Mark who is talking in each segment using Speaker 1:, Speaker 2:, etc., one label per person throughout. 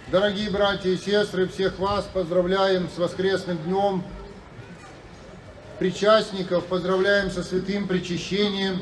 Speaker 1: Дорогие братья и сестры, всех вас поздравляем с воскресным днем, причастников поздравляем со святым причащением.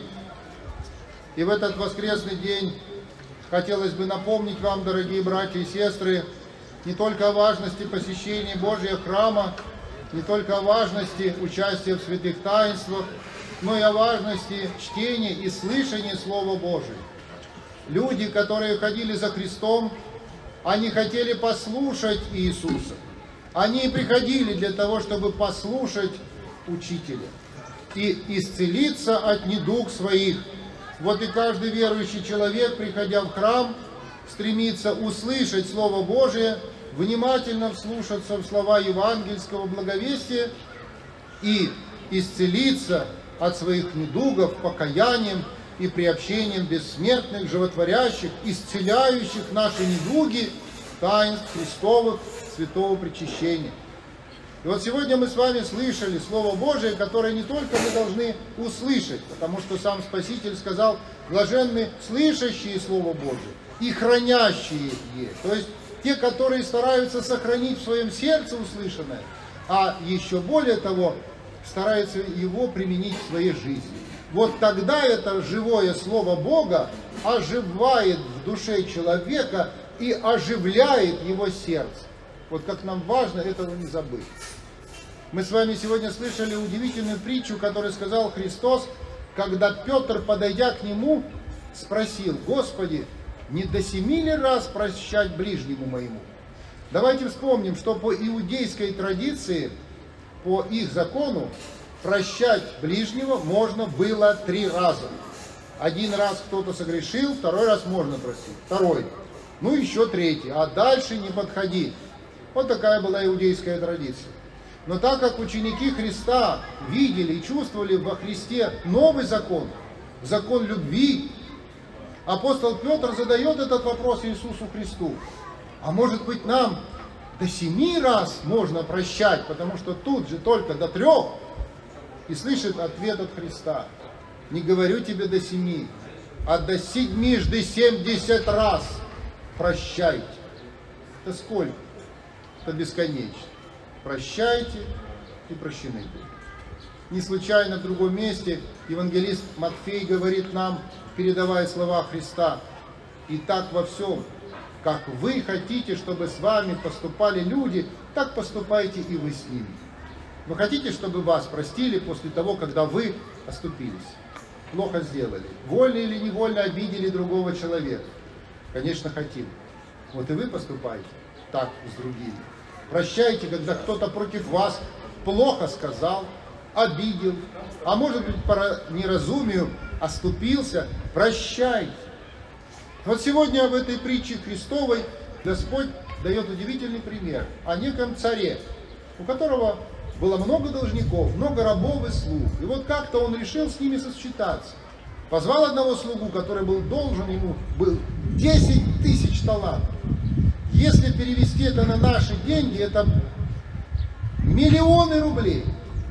Speaker 1: И в этот воскресный день хотелось бы напомнить вам, дорогие братья и сестры, не только о важности посещения Божьего храма, не только о важности участия в святых таинствах, но и о важности чтения и слышания Слова Божия. Люди, которые ходили за Христом, они хотели послушать Иисуса. Они приходили для того, чтобы послушать Учителя и исцелиться от недуг своих. Вот и каждый верующий человек, приходя в храм, стремится услышать Слово Божие, внимательно вслушаться в слова евангельского благовестия и исцелиться от своих недугов покаянием и приобщением бессмертных, животворящих, исцеляющих наши недуги таинств Христовых святого причащения. И вот сегодня мы с вами слышали Слово Божие, которое не только мы должны услышать, потому что сам Спаситель сказал: блаженны слышащие Слово Божие и хранящие его. То есть те, которые стараются сохранить в своем сердце услышанное, а еще более того, стараются его применить в своей жизни. Вот тогда это живое Слово Бога оживает в душе человека и оживляет его сердце. Вот как нам важно этого не забыть. Мы с вами сегодня слышали удивительную притчу, которую сказал Христос, когда Петр, подойдя к нему, спросил: Господи, не до 7 раз прощать ближнему моему? Давайте вспомним, что по иудейской традиции, по их закону, прощать ближнего можно было 3 раза. 1 раз кто-то согрешил, 2 раз можно простить, 2, ну еще 3, а дальше не подходи. Вот такая была иудейская традиция. Но так как ученики Христа видели и чувствовали во Христе новый закон, закон любви, апостол Петр задает этот вопрос Иисусу Христу: а может быть, нам до 7 раз можно прощать, потому что тут же только до 3? И слышит ответ от Христа: не говорю тебе до 7, а до 70 раз прощайте. Это сколько? Это бесконечно. Прощайте и прощены будут. Не случайно в другом месте евангелист Матфей говорит нам, передавая слова Христа: и так во всем, как вы хотите, чтобы с вами поступали люди, так поступайте и вы с ними. Вы хотите, чтобы вас простили после того, когда вы оступились, плохо сделали, вольно или невольно обидели другого человека? Конечно, хотим. Вот и вы поступаете так с другими. Прощайте, когда кто-то против вас плохо сказал, обидел, а может быть по неразумию оступился. Прощайте. Вот сегодня в этой притче Христовой Господь дает удивительный пример о неком царе, у которого было много должников, много рабов и слуг. И вот как-то он решил с ними сосчитаться. Позвал одного слугу, который был должен ему 10 000 талантов. Если перевести это на наши деньги, это миллионы рублей.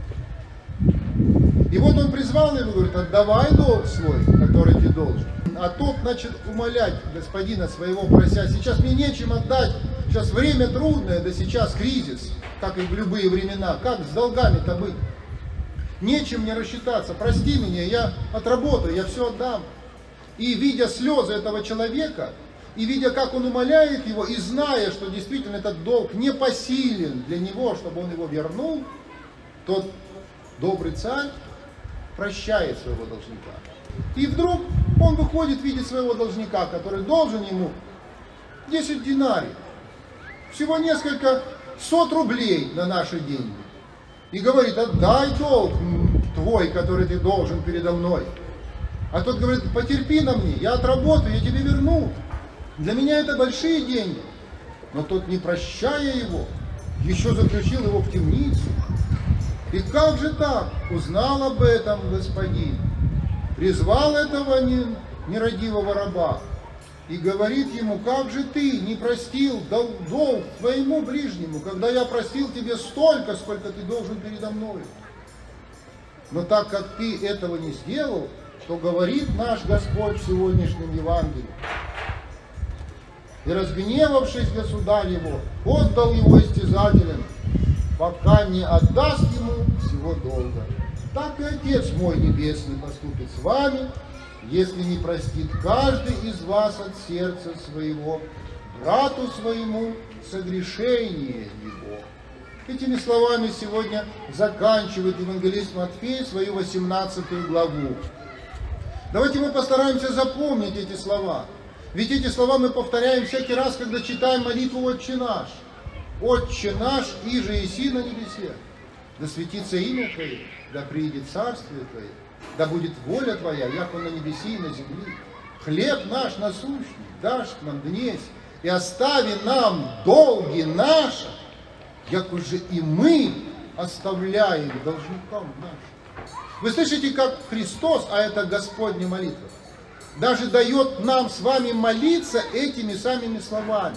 Speaker 1: И вот он призвал его и говорит: отдавай долг свой, который ты должен. А тот начал умолять господина своего, прося: сейчас мне нечем отдать, сейчас время трудное, да сейчас кризис, как и в любые времена, как с долгами-то быть? Нечем мне рассчитаться, прости меня, я отработаю, я все отдам. И видя слезы этого человека, и видя, как он умоляет его, и зная, что действительно этот долг непосилен для него, чтобы он его вернул, тот добрый царь прощает своего должника. И вдруг он выходит, видит своего должника, который должен ему 10 динариев, всего несколько сот рублей на наши деньги. И говорит: отдай долг твой, который ты должен передо мной. А тот говорит: потерпи на мне, я отработаю, я тебе верну. Для меня это большие деньги. Но тот, не прощая его, еще заключил его в темницу. И как же так? Узнал об этом господин, призвал этого нерадивого раба и говорит ему: как же ты не простил долг твоему ближнему, когда я простил тебе столько, сколько ты должен передо мною? Но так как ты этого не сделал, то говорит наш Господь в сегодняшнем Евангелии: И, разгневавшись, государь его отдал его истязателям, пока не отдаст ему всего долга. Так и Отец мой Небесный поступит с вами, если не простит каждый из вас от сердца своего брату своему согрешение его». Этими словами сегодня заканчивает евангелист Матфей свою 18 главу. Давайте мы постараемся запомнить эти слова. Ведь эти слова мы повторяем всякий раз, когда читаем молитву «Отче наш». «Отче наш, иже еси на небесе, да светится имя Твое, да приидет царствие Твое, да будет воля Твоя, яко на небеси и на земли. Хлеб наш насущный дашь нам днесь, и остави нам долги наши, як уже и мы оставляем должникам нашим». Вы слышите, как Христос, а это Господня молитва, даже дает нам с вами молиться этими самыми словами.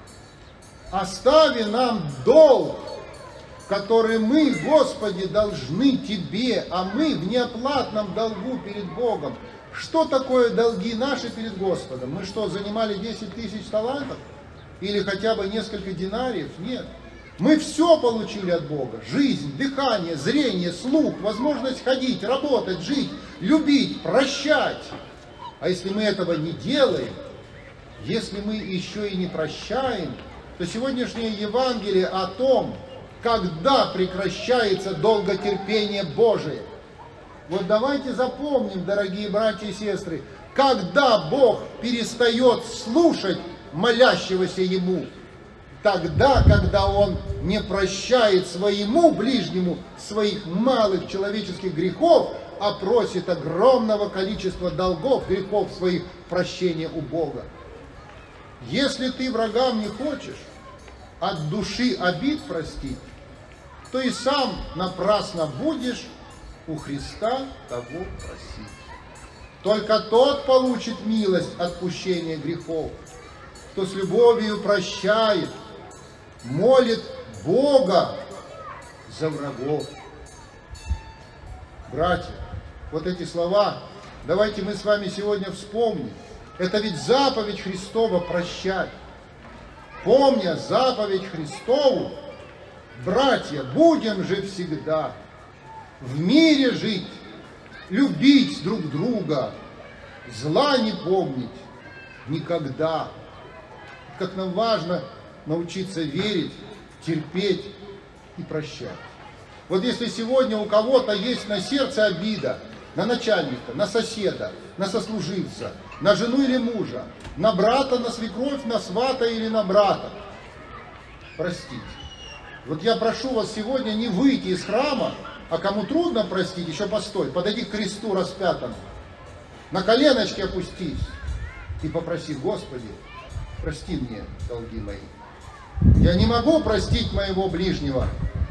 Speaker 1: «Остави нам долг, который мы, Господи, должны Тебе, а мы в неоплатном долгу перед Богом». Что такое долги наши перед Господом? Мы что, занимали 10 тысяч талантов? Или хотя бы несколько динариев? Нет. Мы все получили от Бога. Жизнь, дыхание, зрение, слух, возможность ходить, работать, жить, любить, прощать. А если мы этого не делаем, если мы еще и не прощаем, то сегодняшнее Евангелие о том, когда прекращается долготерпение Божие. Вот давайте запомним, дорогие братья и сестры, когда Бог перестает слушать молящегося Ему, тогда, когда Он не прощает своему ближнему своих малых человеческих грехов, а просит огромного количества долгов, грехов своих прощения у Бога. Если ты врагам не хочешь от души обид простить, то и сам напрасно будешь у Христа того просить. Только тот получит милость отпущения грехов, кто с любовью прощает, молит Бога за врагов. Братья, вот эти слова давайте мы с вами сегодня вспомним. Это ведь заповедь Христова прощать. Помня заповедь Христову, братья, будем же всегда в мире жить, любить друг друга, зла не помнить никогда. Как нам важно научиться верить, терпеть и прощать. Вот если сегодня у кого-то есть на сердце обида, на начальника, на соседа, на сослуживца, на жену или мужа, на брата, на свекровь, на свата или на брата, простите. Вот я прошу вас сегодня не выйти из храма, а кому трудно простить, еще постой, подойди к кресту распятому, на коленочки опустись и попроси: Господи, прости мне долги мои. Я не могу простить моего ближнего,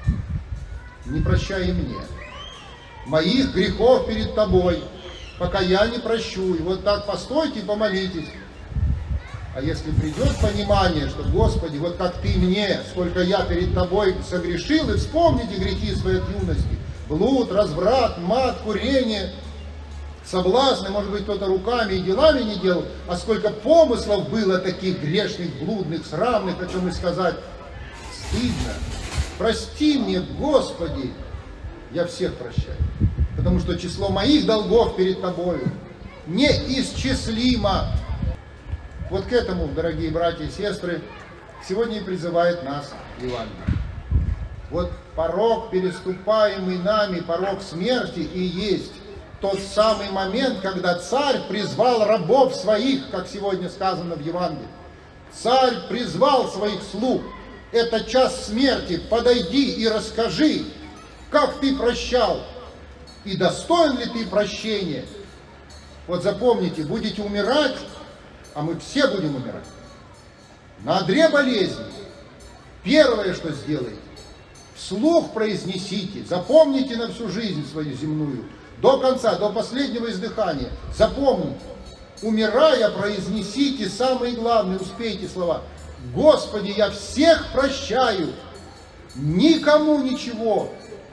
Speaker 1: не прощай и мне моих грехов перед Тобой, пока я не прощу. И вот так постойте и помолитесь. А если придет понимание, что, Господи, вот как Ты мне, сколько я перед Тобой согрешил, и вспомните грехи своей от юности: блуд, разврат, мат, курение, соблазны, может быть, кто-то руками и делами не делал, а сколько помыслов было таких грешных, блудных, срамных, о чем и сказать стыдно. Прости мне, Господи, я всех прощаю, потому что число моих долгов перед Тобою неисчислимо. Вот к этому, дорогие братья и сестры, сегодня и призывает нас Евангелие. Вот порог, переступаемый нами, порог смерти, и есть тот самый момент, когда царь призвал рабов своих, как сегодня сказано в Евангелии. Царь призвал своих слуг. Это час смерти. Подойди и расскажи, как ты прощал, и достоин ли ты прощения. Вот запомните, будете умирать, а мы все будем умирать, на одре болезни. Первое, что сделаете, вслух произнесите, запомните на всю жизнь свою земную, до конца, до последнего издыхания. Запомните, умирая, произнесите самые главные, успейте слова: Господи, я всех прощаю, никому ничего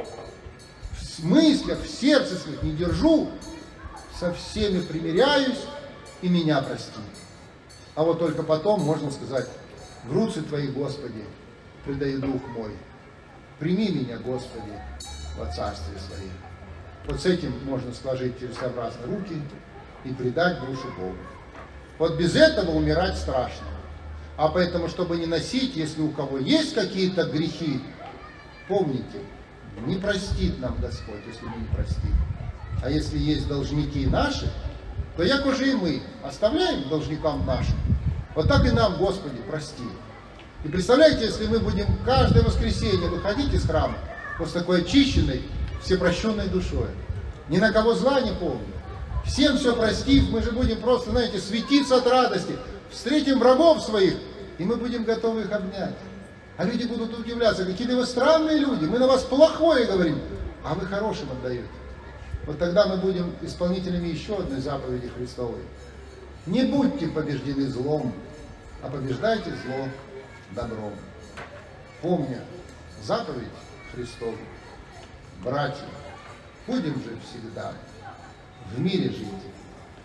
Speaker 1: в мыслях, в сердце своих не держу, со всеми примиряюсь, и меня прости. А вот только потом можно сказать: в руцы Твои, Господи, предаю дух мой. Прими меня, Господи, во царствие Свое. Вот с этим можно сложить целесообразно руки и предать душу Богу. Вот без этого умирать страшно. А поэтому, чтобы не носить, если у кого есть какие-то грехи, помните, не простит нам Господь, если мы не простим. А если есть должники наши, то як уже и мы оставляем должникам нашим, вот так и нам, Господи, прости. И представляете, если мы будем каждое воскресенье выходить из храма вот с такой очищенной, всепрощенной душой, ни на кого зла не помним, всем все простив, мы же будем просто, знаете, светиться от радости, встретим врагов своих, и мы будем готовы их обнять. А люди будут удивляться: какие вы странные люди, мы на вас плохое говорим, а вы хорошим отдаете. Вот тогда мы будем исполнителями еще одной заповеди Христовой. Не будьте побеждены злом, а побеждайте зло добром. Помня заповедь Христову, братья, будем же всегда в мире жить,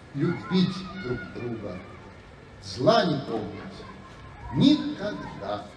Speaker 1: любить друг друга, зла не помнить никогда.